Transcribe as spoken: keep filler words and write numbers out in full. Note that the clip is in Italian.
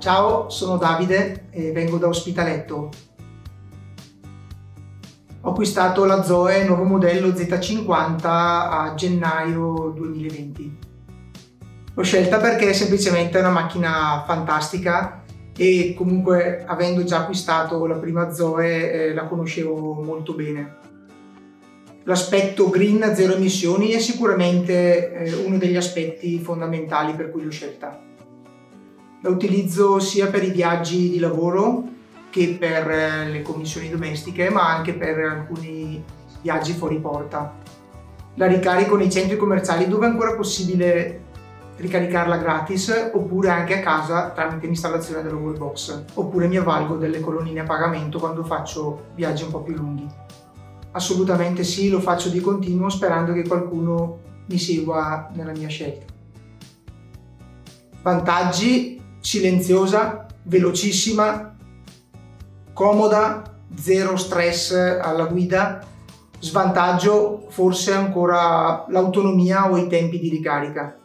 Ciao, sono Davide e vengo da Ospitaletto. Ho acquistato la Zoe nuovo modello Z cinquanta a gennaio duemilaventi. L'ho scelta perché è semplicemente una macchina fantastica e comunque, avendo già acquistato la prima Zoe, eh, la conoscevo molto bene. L'aspetto green zero emissioni è sicuramente eh, uno degli aspetti fondamentali per cui l'ho scelta. La utilizzo sia per i viaggi di lavoro che per eh, le commissioni domestiche, ma anche per alcuni viaggi fuori porta. La ricarico nei centri commerciali dove è ancora possibile ricaricarla gratis, oppure anche a casa tramite l'installazione della wallbox, oppure mi avvalgo delle colonnine a pagamento quando faccio viaggi un po' più lunghi. Assolutamente sì, lo faccio di continuo sperando che qualcuno mi segua nella mia scelta. Vantaggi: silenziosa, velocissima, comoda, zero stress alla guida. Svantaggio forse ancora l'autonomia o i tempi di ricarica.